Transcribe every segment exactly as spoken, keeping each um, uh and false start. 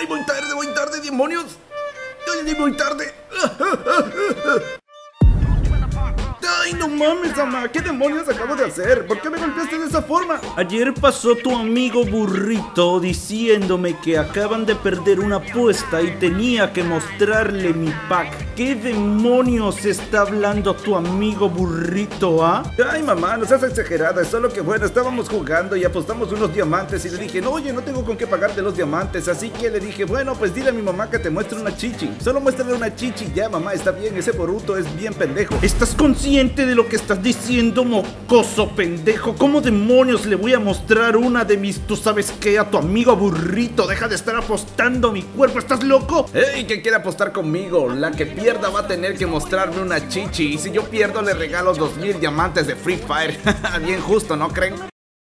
ay, voy tarde, voy tarde, demonios. Ay, voy tarde. Ay, no mames, mamá, ¿qué demonios acabo de hacer? ¿Por qué me golpeaste de esa forma? Ayer pasó tu amigo Burrito diciéndome que acaban de perder una apuesta y tenía que mostrarle mi pack. ¿Qué demonios está hablando tu amigo Burrito, ah? Ay, mamá, no seas exagerada, es solo que bueno, estábamos jugando y apostamos unos diamantes y le dije, no, oye, no tengo con qué pagarte los diamantes, así que le dije, bueno, pues dile a mi mamá que te muestre una chichi. Solo muéstrale una chichi, ya, mamá, está bien, ese Boruto es bien pendejo. ¿Estás consciente de lo que estás diciendo, mocoso pendejo? ¿Cómo demonios le voy a mostrar una de mis, tú sabes qué, a tu amigo Burrito? Deja de estar apostando a mi cuerpo, ¿estás loco? Ey, ¿quién quiere apostar conmigo? La que pierda va a tener que mostrarme una chichi, y si yo pierdo le regalo dos mil diamantes de Free Fire. Bien justo, ¿no creen?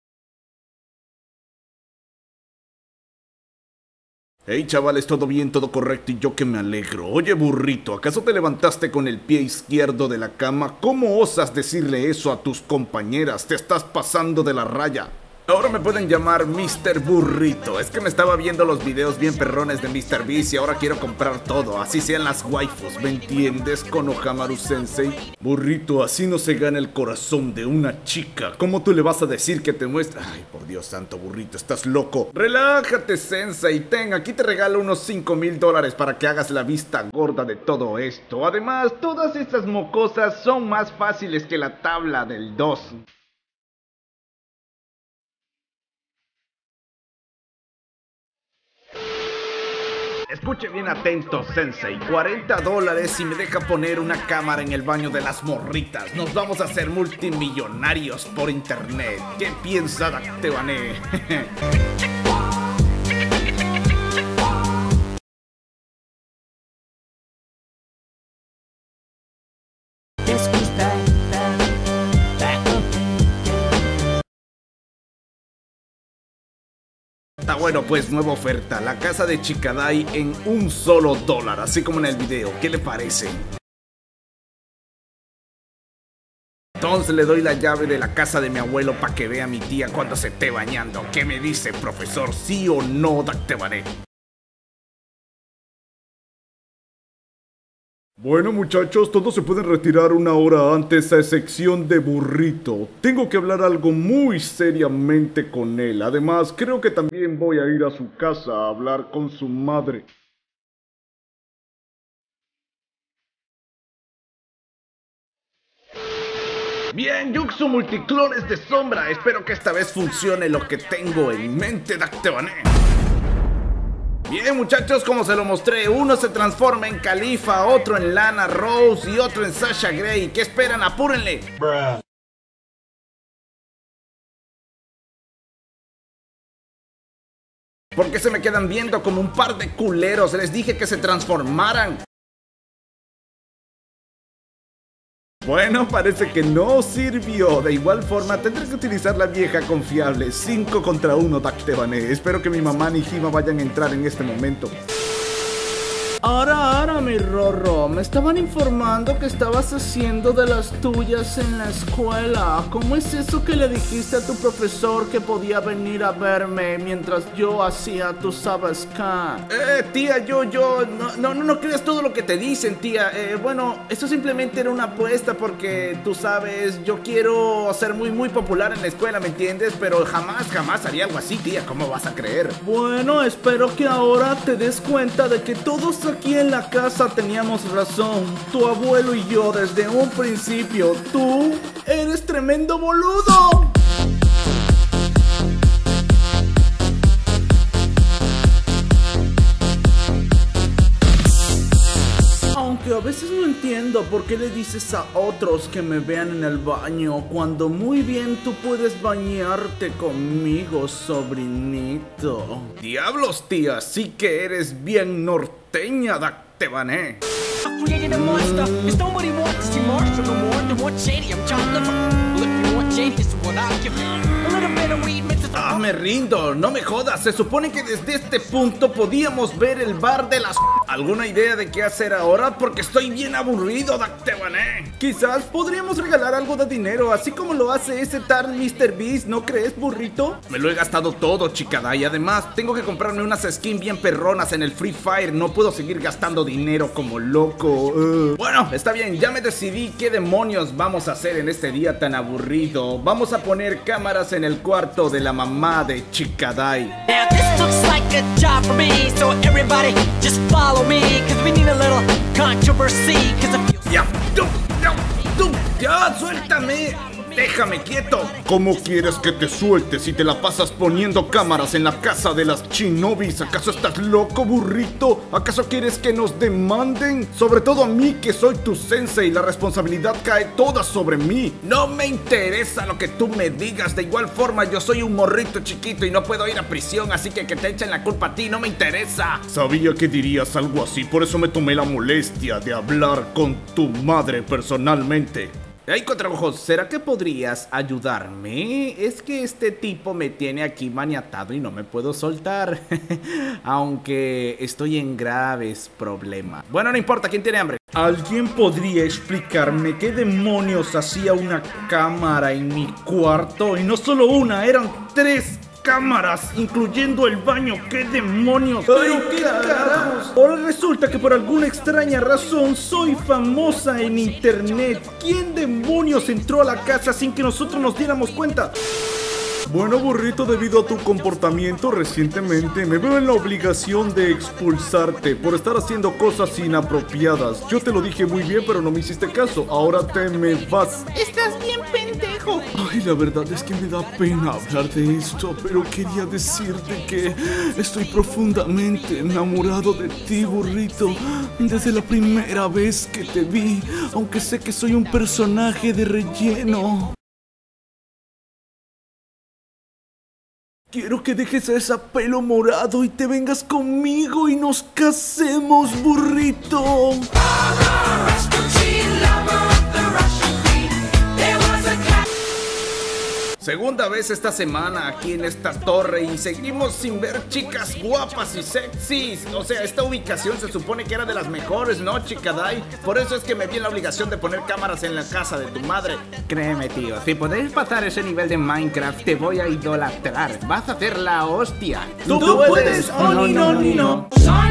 Hey chavales, todo bien, todo correcto y yo que me alegro. Oye Burrito, ¿acaso te levantaste con el pie izquierdo de la cama? ¿Cómo osas decirle eso a tus compañeras? Te estás pasando de la raya. Ahora me pueden llamar mister Burrito. Es que me estaba viendo los videos bien perrones de mister Beast y ahora quiero comprar todo, así sean las waifus, ¿me entiendes, Konohamaru Sensei? Burrito, así no se gana el corazón de una chica. ¿Cómo tú le vas a decir que te muestra? Ay, por Dios santo, Burrito, estás loco. Relájate, Sensei, ten, aquí te regalo unos cinco mil dólares para que hagas la vista gorda de todo esto. Además, todas estas mocosas son más fáciles que la tabla del dos. Escuche bien atento, Sensei. cuarenta dólares si me deja poner una cámara en el baño de las morritas. Nos vamos a hacer multimillonarios por internet. ¿Qué piensa Dactebané? Está bueno, pues nueva oferta, la casa de Shikadai en un solo dólar, así como en el video. ¿Qué le parece? Entonces le doy la llave de la casa de mi abuelo para que vea a mi tía cuando se esté bañando. ¿Qué me dice, profesor? ¿Sí o no, Dactebané? Bueno muchachos, todos se pueden retirar una hora antes, a excepción de Burrito. Tengo que hablar algo muy seriamente con él. Además, creo que también voy a ir a su casa a hablar con su madre. Bien, Yuxu multiclones de sombra. Espero que esta vez funcione lo que tengo en mente, Dactebané. Bien muchachos, como se lo mostré, uno se transforma en Califa, otro en Lana Rose y otro en Sasha Grey. ¿Qué esperan? ¡Apúrenle! Bruh. ¿Por qué se me quedan viendo como un par de culeros? Les dije que se transformaran. Bueno, parece que no sirvió. De igual forma, tendré que utilizar la vieja confiable. cinco contra uno, Dactebané. Espero que mi mamá ni Hima vayan a entrar en este momento. Ahora, ahora, mi Rorro, me estaban informando que estabas haciendo de las tuyas en la escuela. ¿Cómo es eso que le dijiste a tu profesor que podía venir a verme mientras yo hacía tu sabes qué? Eh, tía, yo, yo, no, no, no, no creas todo lo que te dicen, tía. Eh, bueno, esto simplemente era una apuesta porque, tú sabes, yo quiero ser muy, muy popular en la escuela, ¿me entiendes? Pero jamás, jamás haría algo así, tía, ¿cómo vas a creer? Bueno, espero que ahora te des cuenta de que todos aquí en la casa teníamos razón. Tu abuelo y yo desde un principio. Tú eres tremendo boludo. Aunque a veces no entiendo por qué le dices a otros que me vean en el baño cuando muy bien tú puedes bañarte conmigo, sobrinito. Diablos, tía, sí que eres bien norteña, Dactebané. me rindo, no me jodas. Se supone que desde este punto podíamos ver el bar de las... ¿Alguna idea de qué hacer ahora? Porque estoy bien aburrido, Dactebané. Quizás podríamos regalar algo de dinero, así como lo hace ese tal mister Beast, ¿no crees, burrito? Me lo he gastado todo, Shikadai. Además, tengo que comprarme unas skins bien perronas en el Free Fire. No puedo seguir gastando dinero como loco. Uh. Bueno, está bien, ya me decidí qué demonios vamos a hacer en este día tan aburrido. Vamos a poner cámaras en el cuarto de la mamá de Shikadai. Now this looks like a job for me, so everybody just follow me, cause we need a little controversy, cause if you... Ya, tú, ya, tú, ya, suéltame. Déjame quieto. ¿Cómo quieres que te suelte si te la pasas poniendo cámaras en la casa de las shinobis? ¿Acaso estás loco, burrito? ¿Acaso quieres que nos demanden? Sobre todo a mí, que soy tu sensei, la responsabilidad cae toda sobre mí. No me interesa lo que tú me digas. De igual forma, yo soy un morrito chiquito y no puedo ir a prisión, así que que te echen la culpa a ti no me interesa. Sabía que dirías algo así, por eso me tomé la molestia de hablar con tu madre personalmente. Hey, Contraojos, ¿será que podrías ayudarme? Es que este tipo me tiene aquí maniatado y no me puedo soltar. Aunque estoy en graves problemas. Bueno, no importa, ¿quién tiene hambre? ¿Alguien podría explicarme qué demonios hacía una cámara en mi cuarto? Y no solo una, eran tres cámaras, incluyendo el baño. ¿Qué demonios? ¡Ay, qué carajos! Ahora resulta que por alguna extraña razón soy famosa en internet. ¿Quién demonios entró a la casa sin que nosotros nos diéramos cuenta? Bueno, burrito, debido a tu comportamiento recientemente me veo en la obligación de expulsarte por estar haciendo cosas inapropiadas. Yo te lo dije muy bien, pero no me hiciste caso. Ahora te me vas. Estás bien pendejo. Ay, la verdad es que me da pena hablar de esto, pero quería decirte que estoy profundamente enamorado de ti, burrito. Desde la primera vez que te vi, aunque sé que soy un personaje de relleno. Quiero que dejes ese pelo morado y te vengas conmigo y nos casemos, burrito. Segunda vez esta semana aquí en esta torre y seguimos sin ver chicas guapas y sexys. O sea, esta ubicación se supone que era de las mejores, ¿no, Shikadai? Por eso es que me vi en la obligación de poner cámaras en la casa de tu madre. Créeme, tío, si podéis pasar ese nivel de Minecraft, te voy a idolatrar. Vas a hacer la hostia. ¡Tú, ¿Tú puedes! ¡Oh, no, no, no, no!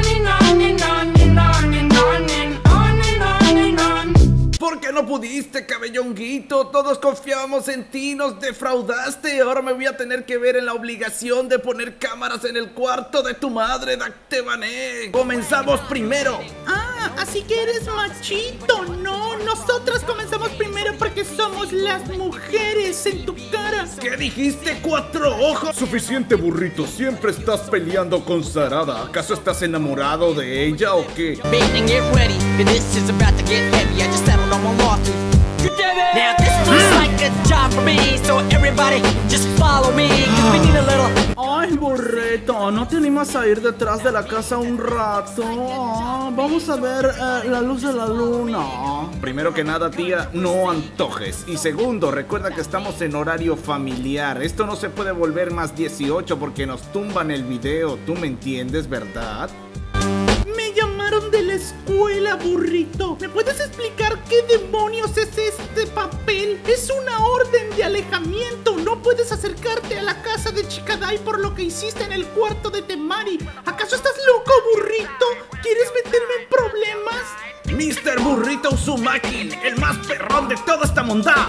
¿Por qué no pudiste, cabellonguito? Todos confiábamos en ti, nos defraudaste. Ahora me voy a tener que ver en la obligación de poner cámaras en el cuarto de tu madre, Dactebané. Comenzamos primero. Ah, así que eres machito. No, nosotras comenzamos primero porque somos las mujeres en tu cara. ¿Qué dijiste, cuatro ojos? Suficiente, burrito, siempre estás peleando con Sarada. ¿Acaso estás enamorado de ella o qué? Now this looks like a job for me, so everybody just follow me, cause we need a little... Ay, burrito, ¿no te animas a ir detrás de la casa un rato? Ah, vamos a ver eh, la luz de la luna. Primero que nada, tía, no antojes. Y segundo, recuerda que estamos en horario familiar. Esto no se puede volver más dieciocho porque nos tumban el video. ¿Tú me entiendes, verdad? Me llamaron de la escuela, burrito. ¿Me puedes explicar qué demonios es este papel? Es una orden de alejamiento. No puedes acercarte a la casa de Shikadai por lo que hiciste en el cuarto de Temari. ¿Acaso estás loco, burrito? ¿Quieres meterme en problemas? mister Burrito Uzumaki, el más perrón de toda esta mondá.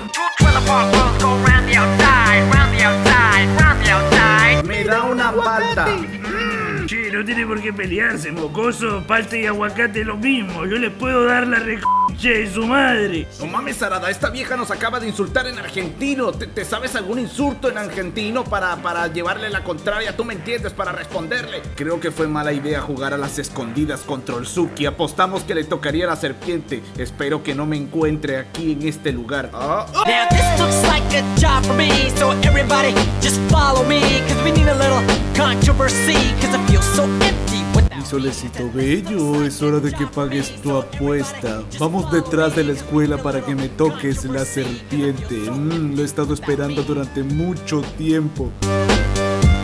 Me da una palta. Che, no tiene por qué pelearse, mocoso. Palta y aguacate lo mismo. Yo les puedo dar la reconcha de su madre. No mames, Sarada, esta vieja nos acaba de insultar en argentino. ¿Te, te sabes algún insulto en argentino para, para llevarle la contraria? ¿Tú me entiendes? Para responderle. Creo que fue mala idea jugar a las escondidas contra el Suki. Apostamos que le tocaría a la serpiente. Espero que no me encuentre aquí en este lugar. Ah. Now this looks like a job for me, so everybody just follow me, cause we need a little controversy, cause I feel so empty without... Mi solecito bello, es hora de que pagues tu apuesta. Vamos detrás de la escuela para que me toques la serpiente. Mm, lo he estado esperando durante mucho tiempo.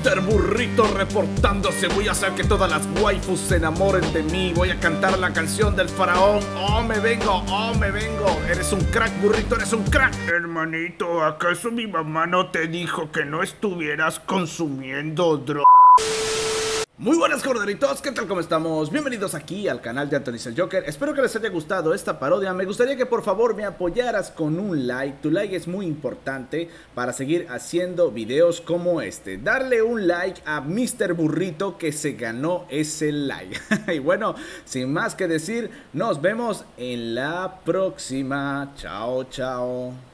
míster Burrito reportándose. Voy a hacer que todas las waifus se enamoren de mí. Voy a cantar la canción del faraón. Oh, me vengo, oh, me vengo. Eres un crack, Burrito, eres un crack. Hermanito, ¿acaso mi mamá no te dijo que no estuvieras consumiendo droga? Muy buenas, corderitos, ¿qué tal? ¿Cómo estamos? Bienvenidos aquí al canal de anthonysjoker. Espero que les haya gustado esta parodia. Me gustaría que por favor me apoyaras con un like. Tu like es muy importante para seguir haciendo videos como este. Darle un like a míster Burrito que se ganó ese like. Y bueno, sin más que decir, nos vemos en la próxima. Chao, chao.